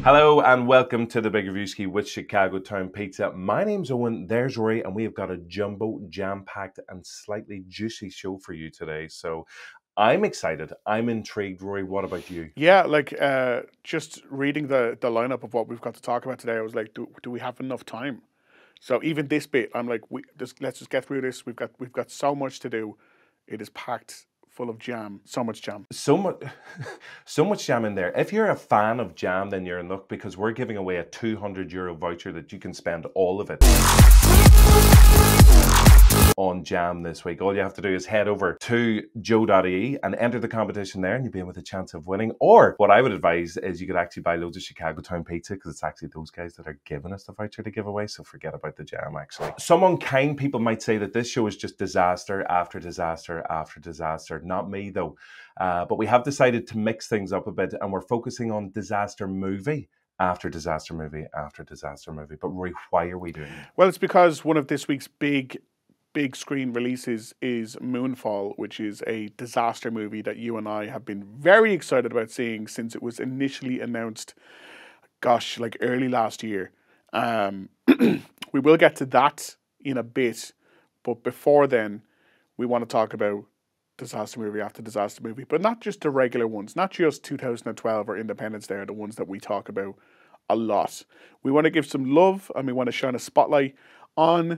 Hello and welcome to the Big Reviewski with Chicago Town Pizza. My name's Owen, there's Rory, and we have got a jumbo, jam-packed and slightly juicy show for you today. So I'm excited. I'm intrigued. Rory, what about you? Yeah, just reading the lineup of what we've got to talk about today, I was like, do we have enough time? So even this bit, I'm like, let's just get through this. We've got so much to do. It is packed full of jam, so much jam. So much jam in there. If you're a fan of jam, then you're in luck because we're giving away a €200 voucher that you can spend all of it on jam this week. All you have to do is head over to JOE.ie and enter the competition there, and you'll be in with a chance of winning. Or what I would advise is you could actually buy loads of Chicago Town Pizza because it's actually those guys that are giving us the voucher to give away. So forget about the jam, actually. Some unkind people might say that this show is just disaster after disaster after disaster. Not me, though. But we have decided to mix things up a bit, and we're focusing on disaster movie after disaster movie after disaster movie. But Rory, why are we doing it? Well, it's because one of this week's big screen releases is Moonfall, which is a disaster movie that you and I have been very excited about seeing since it was initially announced, gosh, like early last year. We will get to that in a bit, but before then, we want to talk about disaster movie after disaster movie, but not just the regular ones, not just 2012 or Independence Day are the ones that we talk about a lot. We want to give some love and we want to shine a spotlight on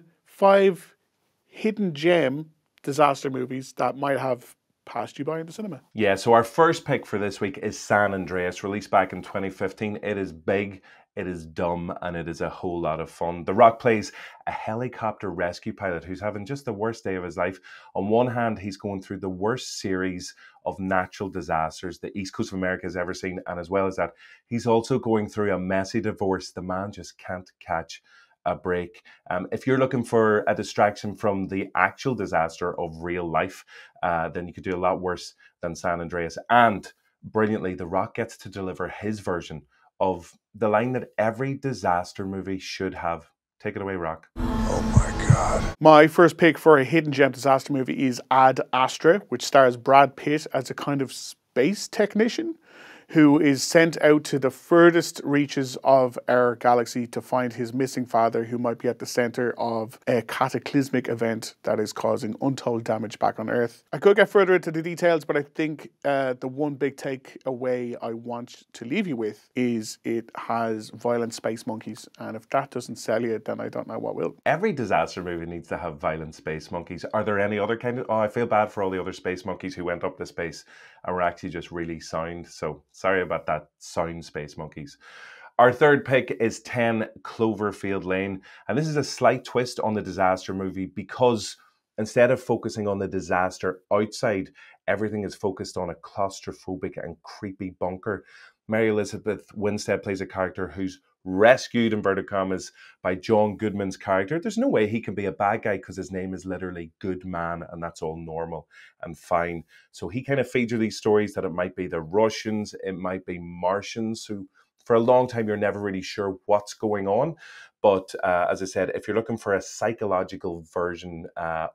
5 hidden gem disaster movies that might have passed you by in the cinema. Yeah, so our first pick for this week is San Andreas, released back in 2015. It is big, it is dumb, and it is a whole lot of fun. The Rock plays a helicopter rescue pilot who's having just the worst day of his life. On one hand, he's going through the worst series of natural disasters the East Coast of America has ever seen, and as well as that, he's also going through a messy divorce. The man just can't catch a break. If you're looking for a distraction from the actual disaster of real life, then you could do a lot worse than San Andreas. And brilliantly, The Rock gets to deliver his version of the line that every disaster movie should have. Take it away, Rock. Oh my God. My first pick for a hidden gem disaster movie is Ad Astra, which stars Brad Pitt as a kind of space technician who is sent out to the furthest reaches of our galaxy to find his missing father, who might be at the center of a cataclysmic event that is causing untold damage back on Earth. I could get further into the details, but I think the one big takeaway I want to leave you with is it has violent space monkeys. And if that doesn't sell you, then I don't know what will. Every disaster movie needs to have violent space monkeys. Are there any other kind of... Oh, I feel bad for all the other space monkeys who went up to space and were actually just really sound. So sorry about that, sound space monkeys. Our third pick is 10 Cloverfield Lane. And this is a slight twist on the disaster movie because instead of focusing on the disaster outside, everything is focused on a claustrophobic and creepy bunker. Mary Elizabeth Winstead plays a character who's rescued, inverted commas, by John Goodman's character. There's no way he can be a bad guy because his name is literally Goodman and that's all normal and fine. So he kind of feeds you these stories that it might be the Russians, it might be Martians, who for a long time you're never really sure what's going on. But as I said, if you're looking for a psychological version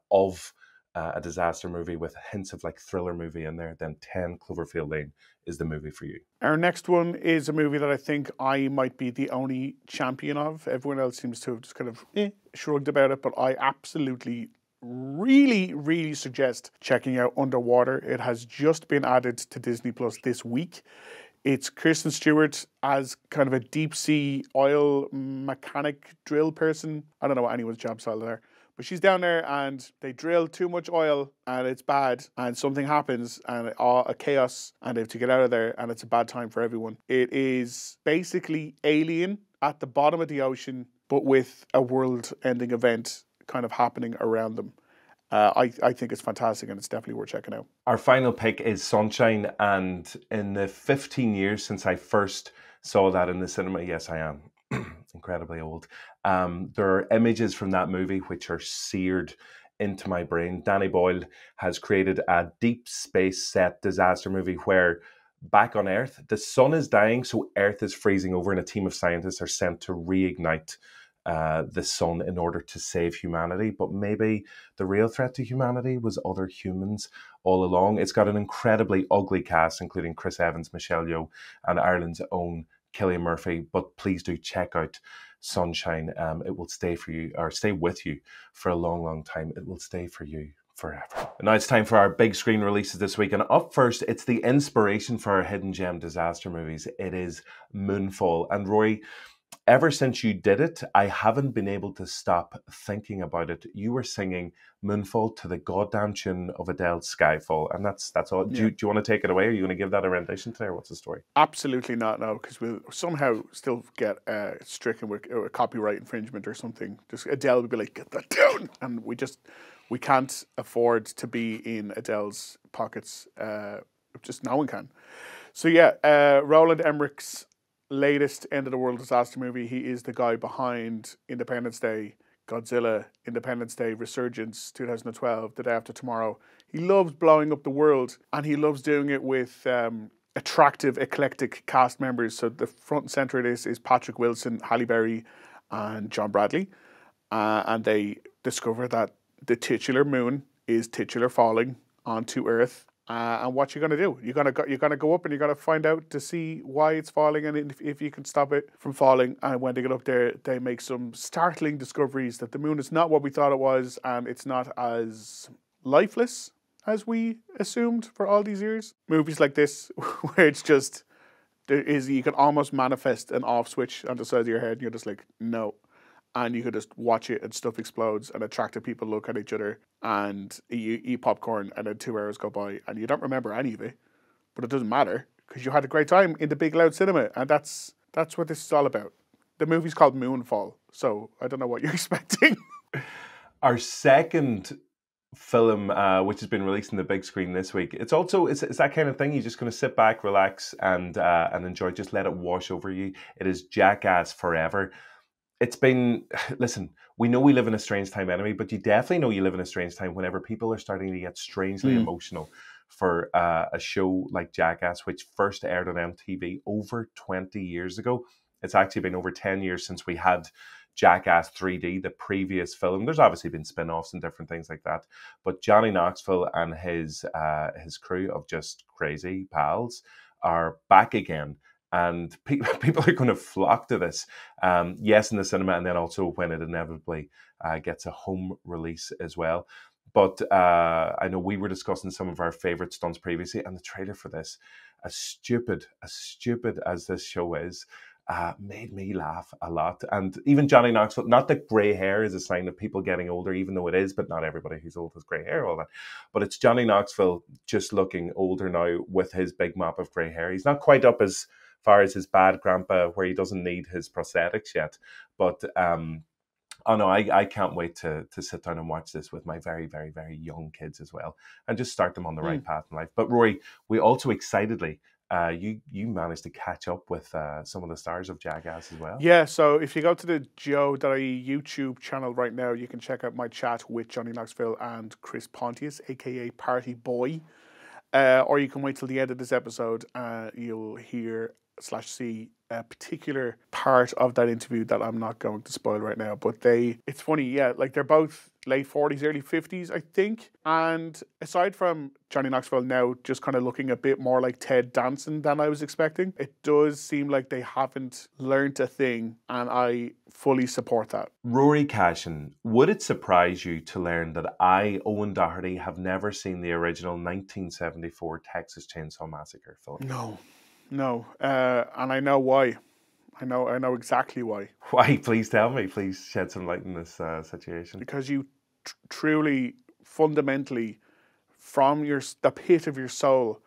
of a disaster movie with hints of like thriller movie in there, then 10 Cloverfield Lane is the movie for you. Our next one is a movie that I think I might be the only champion of. Everyone else seems to have just kind of shrugged about it, but I absolutely really suggest checking out Underwater. It has just been added to Disney Plus this week. It's Kristen Stewart as kind of a deep sea oil mechanic drill person. I don't know what anyone's job title there. But she's down there and they drill too much oil and it's bad and something happens and a chaos and they have to get out of there and it's a bad time for everyone. It is basically Alien at the bottom of the ocean, but with a world-ending event kind of happening around them. I think it's fantastic and it's definitely worth checking out. Our final pick is Sunshine, and in the 15 years since I first saw that in the cinema, yes, I am incredibly old. There are images from that movie which are seared into my brain. Danny Boyle has created a deep space set disaster movie where back on Earth, the sun is dying, so Earth is freezing over and a team of scientists are sent to reignite the sun in order to save humanity. But maybe the real threat to humanity was other humans all along. It's got an incredibly ugly cast, including Chris Evans, Michelle Yeoh, and Ireland's own Cillian Murphy, but please do check out Sunshine. It will stay for you, or stay with you for a long, long time. It will stay for you forever. And now it's time for our big screen releases this week. And up first, it's the inspiration for our hidden gem disaster movies. It is Moonfall. And Rory, ever since you did it, I haven't been able to stop thinking about it. You were singing Moonfall to the goddamn tune of Adele's Skyfall, and that's all. Do you want to take it away? Are you going to give that a rendition today, or what's the story? Absolutely not, no, because we'll somehow still get stricken with copyright infringement or something. Just Adele would be like, get that down, and we can't afford to be in Adele's pockets. Just no one can. So yeah, Roland Emmerich's latest end of the world disaster movie. He is the guy behind Independence Day, Godzilla, Independence Day, Resurgence, 2012, The Day After Tomorrow. He loves blowing up the world, and he loves doing it with attractive, eclectic cast members. So the front and center of this is Patrick Wilson, Halle Berry, and John Bradley. And they discover that the titular moon is titular falling onto Earth. And what you're going to do? You're going to go up and you're going to find out to see why it's falling and if you can stop it from falling. And when they get up there, they make some startling discoveries that the moon is not what we thought it was, and it's not as lifeless as we assumed for all these years. Movies like this, where it's just you can almost manifest an off switch on the side of your head, and you're just like, no. And you could just watch it and stuff explodes and attractive people look at each other and you eat popcorn, and then 2 hours go by and you don't remember any of it, but it doesn't matter because you had a great time in the big loud cinema, and that's what this is all about. The movie's called Moonfall, so I don't know what you're expecting. Our second film, which has been released in the big screen this week, it's that kind of thing. You're just going to sit back, relax, and enjoy. Just let it wash over you. It is Jackass Forever. It's been, listen, we know we live in a strange time anyway, but you definitely know you live in a strange time whenever people are starting to get strangely emotional for a show like Jackass, which first aired on MTV over 20 years ago. It's actually been over 10 years since we had Jackass 3D, the previous film. There's obviously been spin-offs and different things like that, but Johnny Knoxville and his crew of just crazy pals are back again. And people are going to flock to this, yes, in the cinema, and then also when it inevitably gets a home release as well. But I know we were discussing some of our favourite stunts previously, and the trailer for this, as stupid as this show is, made me laugh a lot. And even Johnny Knoxville, not that grey hair is a sign of people getting older, even though it is, but not everybody who's old has grey hair, all that. But it's Johnny Knoxville just looking older now with his big mop of grey hair. He's not quite up as far as his bad grandpa where he doesn't need his prosthetics yet. But oh no, I can't wait to sit down and watch this with my very, very, very young kids as well, and just start them on the right path in life. But Rory, we also excitedly, you managed to catch up with some of the stars of Jackass as well. Yeah, so if you go to the JOE.ie YouTube channel right now, you can check out my chat with Johnny Knoxville and Chris Pontius, aka Party Boy. Or you can wait till the end of this episode, you'll hear / see a particular part of that interview that I'm not going to spoil right now. But it's funny, yeah, like they're both late 40s, early 50s, I think. And aside from Johnny Knoxville now just kind of looking a bit more like Ted Danson than I was expecting, it does seem like they haven't learned a thing, and I fully support that. Rory Cashin, would it surprise you to learn that I, Owen Doherty, have never seen the original 1974 Texas Chainsaw Massacre film? No, and I know why. I know exactly why. Why? Please tell me. Please shed some light in this situation. Because you truly, fundamentally, from the pit of your soul,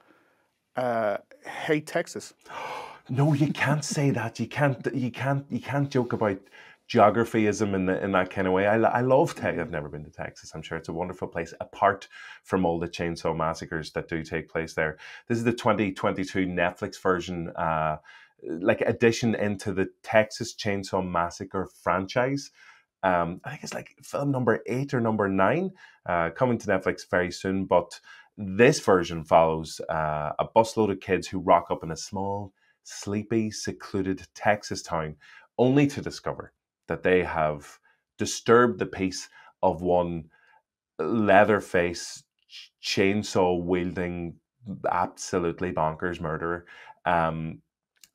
hate Texas. No, you can't say that. You can't joke about geographyism in that kind of way. I love Texas. I've never been to Texas. I'm sure it's a wonderful place, apart from all the chainsaw massacres that do take place there. This is the 2022 Netflix version, like addition into the Texas Chainsaw Massacre franchise. I think it's like film number 8 or number 9, coming to Netflix very soon. But this version follows a busload of kids who rock up in a small, sleepy, secluded Texas town, only to discover that they have disturbed the peace of one Leatherface, chainsaw-wielding, absolutely bonkers murderer. Now,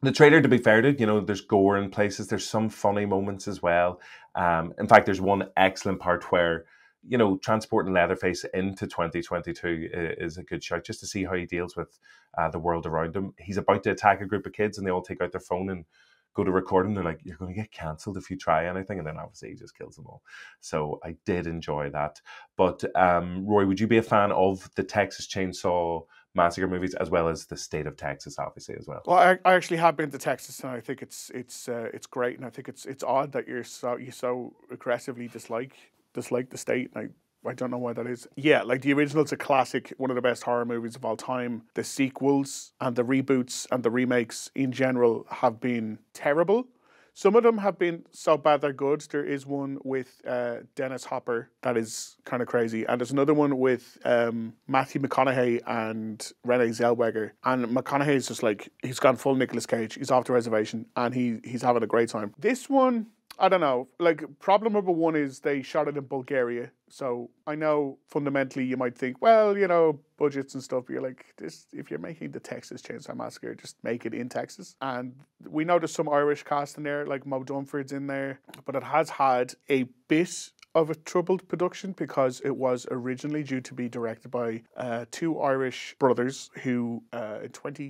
The trailer, to be fair to, there's gore in places. There's some funny moments as well. In fact, there's one excellent part where, transporting Leatherface into 2022 is a good shot, just to see how he deals with the world around him. He's about to attack a group of kids, and they all take out their phone and go to record him. They're like, "You're going to get cancelled if you try anything," and then obviously he just kills them all. So I did enjoy that. But Roy, would you be a fan of the Texas Chainsaw Massacre movies, as well as the state of Texas, obviously, as well? Well, I actually have been to Texas, and I think it's great, and I think it's odd that you so aggressively dislike the state. And I don't know why that is. Yeah, like the original's a classic, one of the best horror movies of all time. The sequels and the reboots and the remakes in general have been terrible. Some of them have been so bad they're good. There is one with Dennis Hopper that is kind of crazy. And there's another one with Matthew McConaughey and Renee Zellweger. And McConaughey's just like, he's gone full Nicolas Cage. He's off the reservation and he's having a great time. This one, I don't know. Like, problem number one is they shot it in Bulgaria. So I know fundamentally you might think, well, budgets and stuff. But you're like, if you're making the Texas Chainsaw Massacre, just make it in Texas. And we know there's some Irish cast in there, like Mo Dunford's in there. But it has had a bit of a troubled production because it was originally due to be directed by two Irish brothers who in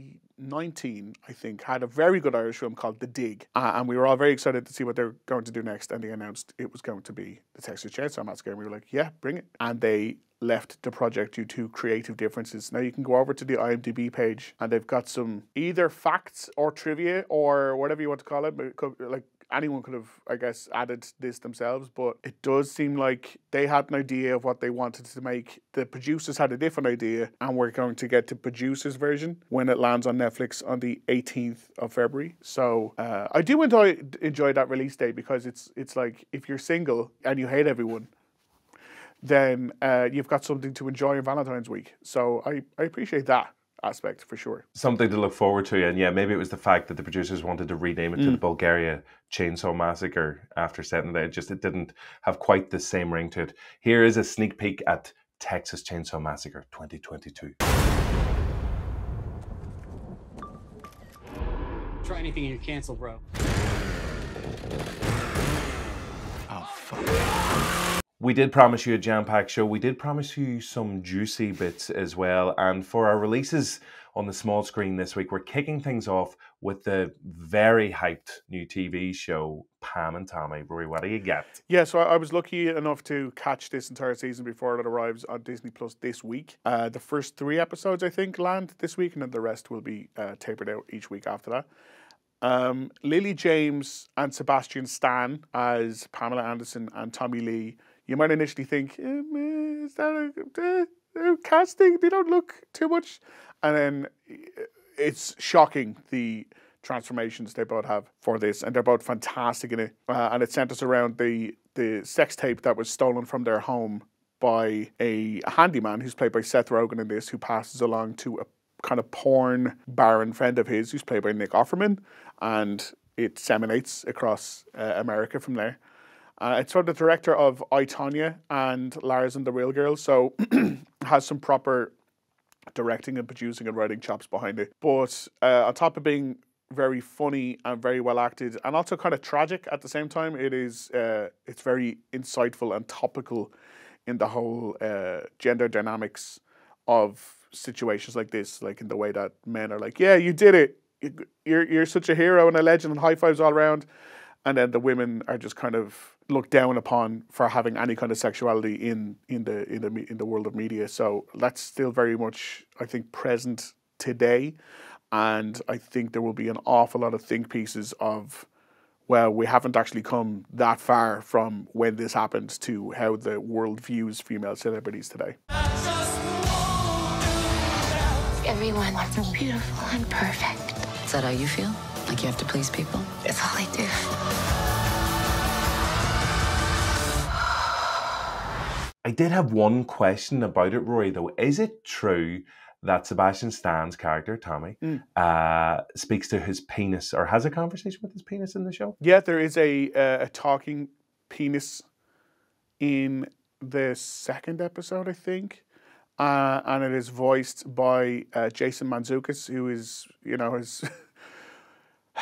2019, I think, had a very good Irish film called The Dig. And we were all very excited to see what they're going to do next. And they announced it was going to be the Texas Chainsaw Massacre. And we were like, yeah, bring it. And they left the project due to creative differences. Now you can go over to the IMDb page and they've got some either facts or trivia or whatever you want to call it. Like, anyone could have, I guess, added this themselves, but it does seem like they had an idea of what they wanted to make. The producers had a different idea, and we're going to get the producers' version when it lands on Netflix on the 18th of February. So I do enjoy that release date because it's like, if you're single and you hate everyone, then you've got something to enjoy on Valentine's week. So I appreciate that aspect for sure. Something to look forward to. And yeah, maybe it was the fact that the producers wanted to rename it to the Bulgaria Chainsaw Massacre after setting it. It didn't have quite the same ring to it. Here is a sneak peek at Texas Chainsaw Massacre 2022. Try anything and you're canceled, bro. Oh, fuck. We did promise you a jam-packed show. We did promise you some juicy bits as well. And for our releases on the small screen this week, we're kicking things off with the very hyped new TV show, Pam and Tommy. Rory, what do you get? Yeah, so I was lucky enough to catch this entire season before it arrives on Disney Plus this week. The first 3 episodes, I think, land this week, and then the rest will be tapered out each week after that. Lily James and Sebastian Stan as Pamela Anderson and Tommy Lee. You might initially think, is that a casting? They don't look too much. And then it's shocking, the transformations they both have for this. And they're both fantastic in it. And it centers around the sex tape that was stolen from their home by a handyman who's played by Seth Rogen in this, who passes along to a kind of porn baron friend of his who's played by Nick Offerman. And it disseminates across America from there. It's from the director of I, Tonya and Lars and the Real Girl, so has some proper directing and producing and writing chops behind it. But on top of being very funny and very well acted, and also kind of tragic at the same time, it's very insightful and topical in the whole gender dynamics of situations like this, like in the way that men are like, yeah, you did it. You're such a hero and a legend and high fives all around. And then the women are just kind of looked down upon for having any kind of sexuality in the world of media. So that's still very much, I think, present today. And I think there will be an awful lot of think pieces of, well, we haven't actually come that far from when this happened to how the world views female celebrities today. Everyone wants me beautiful and perfect. Is that how you feel? Like you have to please people? That's all I do. I did have one question about it, Rory, though. Is it true that Sebastian Stan's character, Tommy, speaks to his penis or has a conversation with his penis in the show? Yeah, there is a talking penis in the second episode, I think. And it is voiced by Jason Mantzoukas, who is,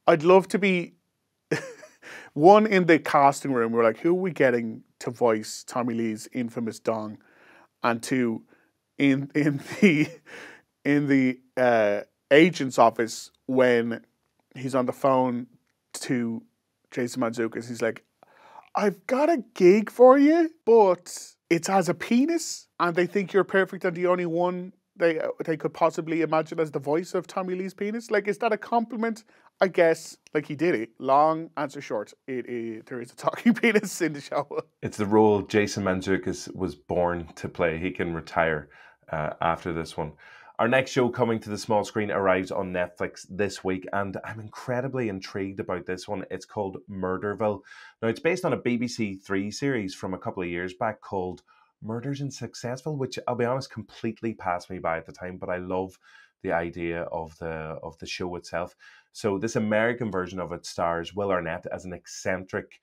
I'd love to be one in the casting room. We're like, who are we getting to voice Tommy Lee's infamous dong? And two, in the agent's office when he's on the phone to Jason Mantzoukas, he's like, I've got a gig for you, but it's as a penis, and they think you're perfect and the only one they could possibly imagine as the voice of Tommy Lee's penis. Like, is that a compliment? I guess. Like, he did it. Long answer short, there is a talking penis in the show. It's the role Jason Mantzoukas was born to play. He can retire after this one. Our next show coming to the small screen arrives on Netflix this week, and I'm incredibly intrigued about this one. It's called Murderville. Now, it's based on a BBC Three series from a couple of years back called Murders in Successful, which I'll be honest completely passed me by at the time, but I love the idea of the show itself. So this American version of it stars Will Arnett as an eccentric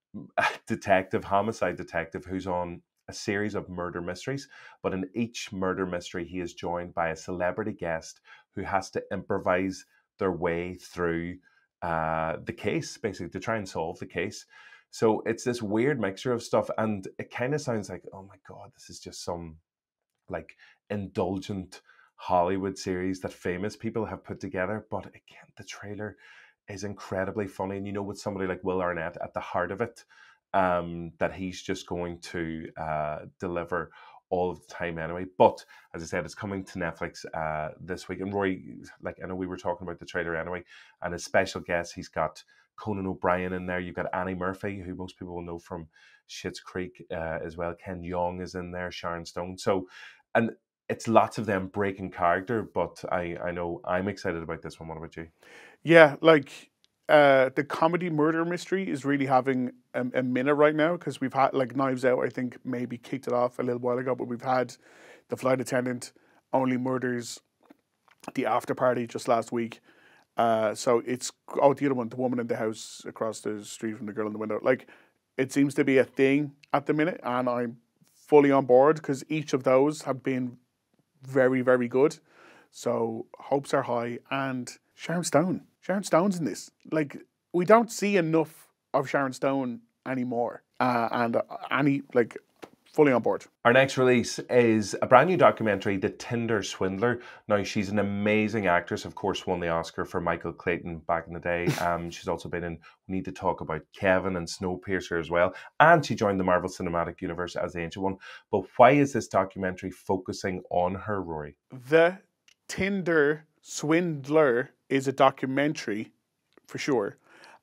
homicide detective who's on a series of murder mysteries, but in each murder mystery he is joined by a celebrity guest who has to improvise their way through the case, basically, to try and solve the case. So it's this weird mixture of stuff, and it kind of sounds like, oh my God, this is just some like indulgent Hollywood series that famous people have put together. But again, the trailer is incredibly funny, and you know, with somebody like Will Arnett at the heart of it, that he's just going to deliver all of the time anyway. But as I said, it's coming to Netflix this week. And Roy, like, I know we were talking about the trailer anyway, and his special guest, he's got Conan O'Brien in there. You've got Annie Murphy, who most people will know from Schitt's Creek as well. Ken Jeong is in there, Sharon Stone. So, and it's lots of them breaking character, but I know I'm excited about this one. What about you? Yeah, like the comedy murder mystery is really having a minute right now, because we've had like Knives Out, I think maybe kicked it off a little while ago, but we've had The Flight Attendant, Only Murders, The After Party just last week. So it's, oh, the other one, The Woman in the House Across the Street from the Girl in the Window. Like, it seems to be a thing at the minute, and I'm fully on board because each of those have been very, very good. So hopes are high. And Sharon Stone's in this. Like, we don't see enough of Sharon Stone anymore. And Annie, like, fully on board. Our next release is a brand new documentary, The Tinder Swindler. Now, she's an amazing actress, of course, won the Oscar for Michael Clayton back in the day. She's also been in We Need to Talk About Kevin and Snowpiercer as well. And she joined the Marvel Cinematic Universe as the Ancient One. But why is this documentary focusing on her, Rory? The Tinder Swindler is a documentary, for sure,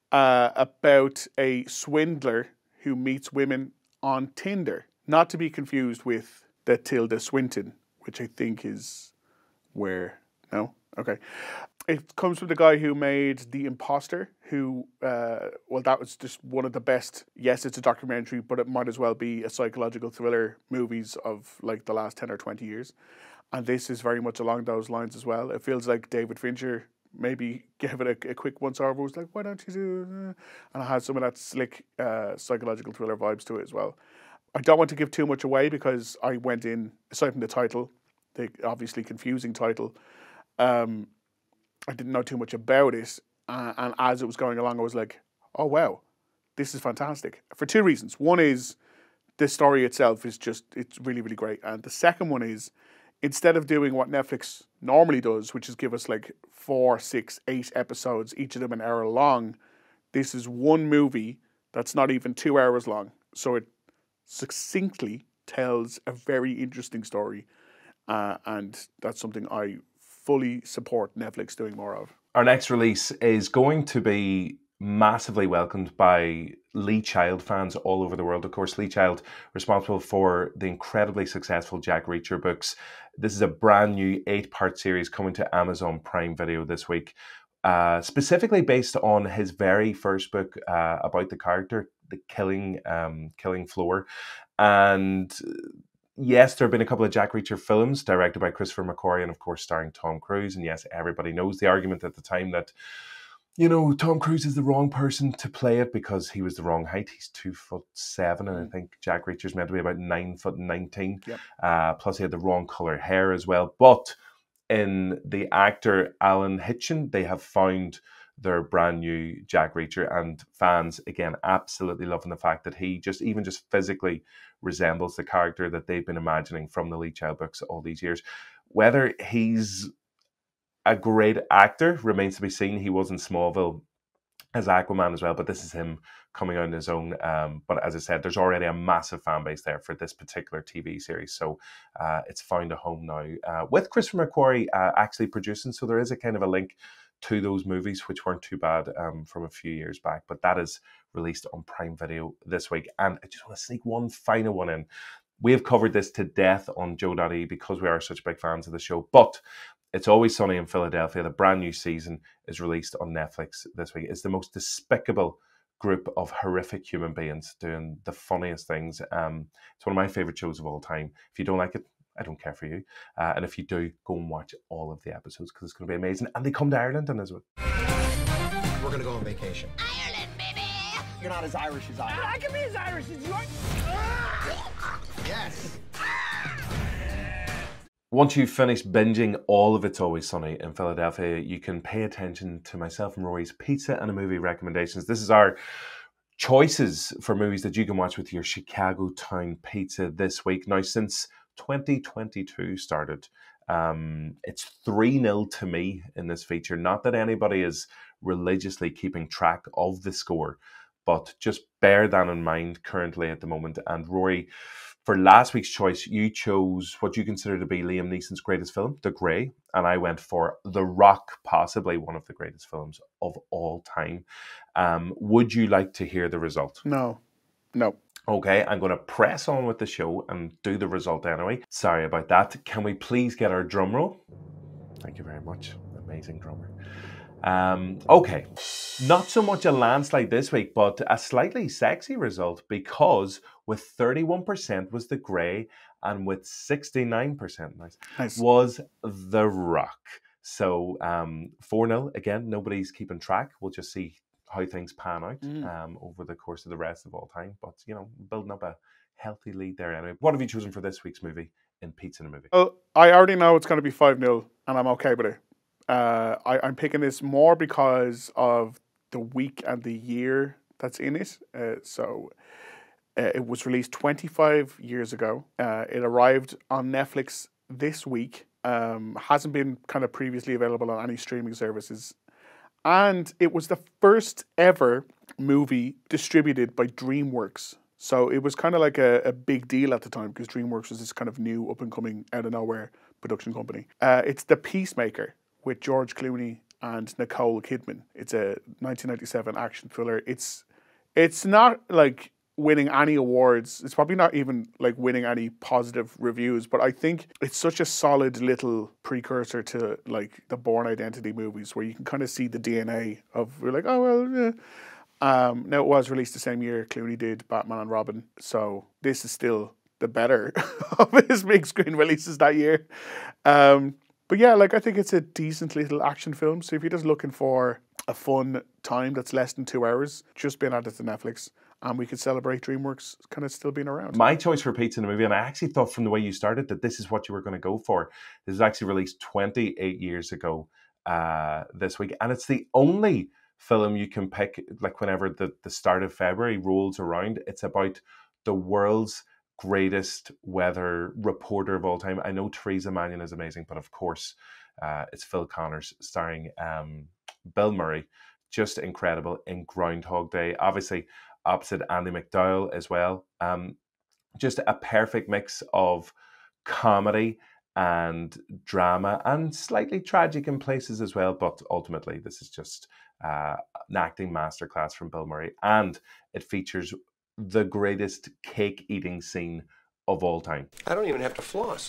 about a swindler who meets women on Tinder. Not to be confused with the Tilda Swinton, which I think is where... No? Okay. It comes from the guy who made The Imposter, who, well, that was just one of the best... Yes, it's a documentary, but it might as well be a psychological thriller movies of like the last 10 or 20 years. And this is very much along those lines as well. It feels like David Fincher maybe gave it a quick once-over. Was like, why don't you do... And it has some of that slick psychological thriller vibes to it as well. I don't want to give too much away because I went in, aside from the title, the obviously confusing title, I didn't know too much about it. And as it was going along, I was like, oh, wow, this is fantastic. For two reasons. One is the story itself is just, it's really, really great. And the second one is, instead of doing what Netflix normally does, which is give us like 4, 6, 8 episodes, each of them an hour long, this is one movie that's not even 2 hours long. So it succinctly tells a very interesting story, and that's something I fully support Netflix doing more of. Our next release is going to be massively welcomed by Lee Child fans all over the world. Of course, Lee Child, responsible for the incredibly successful Jack Reacher books. This is a brand new 8-part series coming to Amazon Prime Video this week, specifically based on his very first book about the character, the Killing Floor. And yes, there have been a couple of Jack Reacher films directed by Christopher McQuarrie and of course starring Tom Cruise. And yes, everybody knows the argument at the time that, you know, Tom Cruise is the wrong person to play it because he was the wrong height. He's 2'7", and I think Jack Reacher's meant to be about 9'19". Yep. Plus he had the wrong color hair as well. But in the actor Alan Hitchen, they have found their brand new Jack Reacher, and fans again absolutely loving the fact that he just physically resembles the character that they've been imagining from the Lee Child books all these years. Whether he's a great actor remains to be seen. He was in Smallville as Aquaman as well, but this is him coming on his own. But as I said, there's already a massive fan base there for this particular TV series, so it's found a home now with Christopher McQuarrie actually producing. So there is a kind of a link to those movies, which weren't too bad from a few years back. But that is released on Prime Video this week, and I just want to sneak one final one in. We have covered this to death on JOE.ie because we are such big fans of the show, but It's Always Sunny in Philadelphia. The brand new season is released on Netflix this week. It's the most despicable group of horrific human beings doing the funniest things. It's one of my favourite shows of all time. If you don't like it, I don't care for you. And if you do, go and watch all of the episodes because it's going to be amazing. And they come to Ireland and as well. We're going to go on vacation. Ireland, baby! You're not as Irish as I am. I can be as Irish as you are. Yes. Once you've finished binging all of It's Always Sunny in Philadelphia, you can pay attention to myself and Rory's pizza and a movie recommendations. This is our choices for movies that you can watch with your Chicago Town pizza this week. Now, since 2022 started, it's 3-0 to me in this feature. Not that anybody is religiously keeping track of the score, but just bear that in mind currently at the moment. And Rory, for last week's choice, you chose what you consider to be Liam Neeson's greatest film, The Grey, and I went for The Rock, possibly one of the greatest films of all time. Would you like to hear the result? No. Okay, I'm going to press on with the show and do the result anyway. Sorry about that. Can we please get our drum roll? Thank you very much. Amazing drummer. Okay, not so much a landslide this week, but a slightly sexy result, because with 31% was The Grey and with 69% Nice. was The Rock. So 4-0, again, nobody's keeping track. We'll just see how things pan out over the course of the rest of all time. But, you know, building up a healthy lead there anyway. What have you chosen for this week's movie in Pizza and a Movie? Well, I already know it's going to be 5-0, and I'm okay with it. I'm picking this more because of the week and the year that's in it. It was released 25 years ago. It arrived on Netflix this week. Hasn't been kind of previously available on any streaming services. And it was the first ever movie distributed by DreamWorks. So it was kind of like a big deal at the time because DreamWorks was this kind of new up-and-coming, out-of-nowhere production company. It's The Peacemaker with George Clooney and Nicole Kidman. It's a 1997 action thriller. It's not like winning any awards. It's probably not even like winning any positive reviews, but I think it's such a solid little precursor to like the Bourne Identity movies where you can kind of see the DNA of, we're like, oh, well, yeah. Now it was released the same year Clooney did Batman and Robin, so this is still the better of his big screen releases that year. But yeah, like I think it's a decent little action film. So if you're just looking for a fun time that's less than 2 hours, just been added to Netflix, and we could celebrate DreamWorks kind of still being around. My choice for Pizza in a Movie, and I actually thought from the way you started that this is what you were going to go for. This was actually released 28 years ago this week, and it's the only film you can pick like whenever the start of February rolls around. It's about the world's greatest weather reporter of all time. I know Theresa Mannion is amazing, but of course it's Phil Connors starring Bill Murray, just incredible in Groundhog Day, obviously opposite Andy McDowell as well. Just a perfect mix of comedy and drama and slightly tragic in places as well, but ultimately this is just an acting masterclass from Bill Murray, and it features the greatest cake eating scene of all time. I don't even have to floss.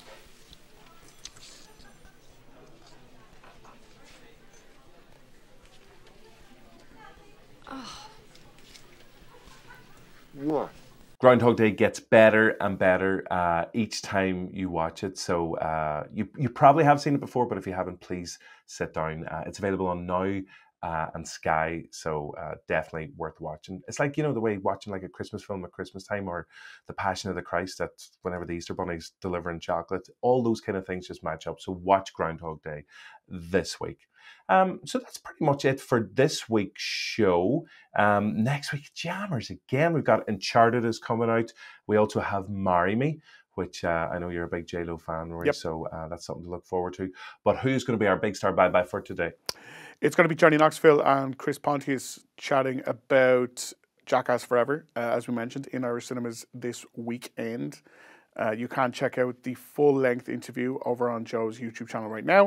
What? Groundhog Day gets better and better each time you watch it. So you probably have seen it before, but if you haven't, please sit down. It's available on Now and Sky. So definitely worth watching. It's like, the way watching like a Christmas film at Christmas time, or The Passion of the Christ, that's whenever the Easter Bunny's delivering chocolate. All those kind of things just match up. So watch Groundhog Day this week. So that's pretty much it for this week's show. Next week, Jammers again. We've got Uncharted is coming out. We also have Marry Me, which I know you're a big J-Lo fan, Rory, Yep. so that's something to look forward to. But who's going to be our big star bye-bye for today? It's going to be Johnny Knoxville and Chris Pontius chatting about Jackass Forever, as we mentioned, in Irish cinemas this weekend. You can check out the full-length interview over on Joe's YouTube channel right now.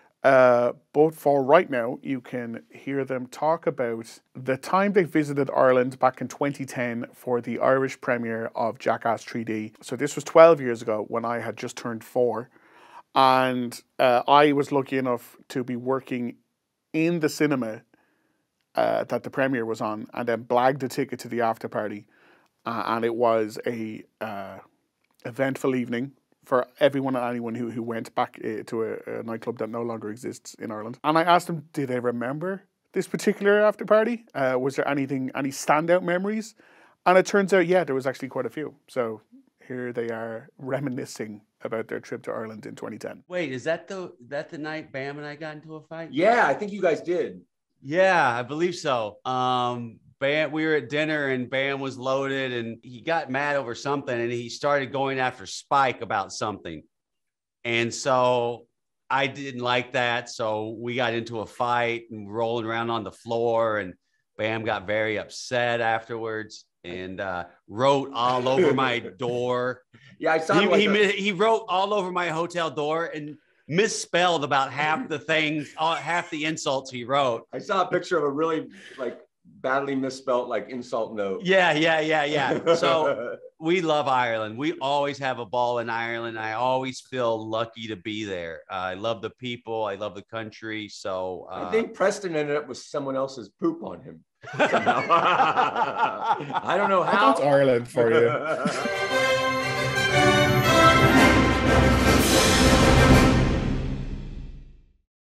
But for right now, you can hear them talk about the time they visited Ireland back in 2010 for the Irish premiere of Jackass 3D. So this was 12 years ago when I had just turned 4. And I was lucky enough to be working in the cinema that the premiere was on, and then blagged a ticket to the after party. And it was a eventful evening for everyone and anyone who went back to a nightclub that no longer exists in Ireland. And I asked them, did they remember this particular after party? Was there any standout memories? And it turns out, yeah, there was actually quite a few. So here they are reminiscing about their trip to Ireland in 2010. Wait, is that the night Bam and I got into a fight? Yeah, I think you guys did. Yeah, I believe so. Bam, we were at dinner and Bam was loaded and he got mad over something and he started going after Spike about something. And so I didn't like that. So we got into a fight and rolling around on the floor, and Bam got very upset afterwards and wrote all over my door. Yeah, I saw he wrote all over my hotel door and misspelled about half the things, half the insults he wrote. I saw a picture of a really badly misspelled insult note. Yeah. So we love Ireland. We always have a ball in Ireland. I always feel lucky to be there. I love the people. I love the country. So I think Preston ended up with someone else's poop on him. I don't know how. That's Ireland for you.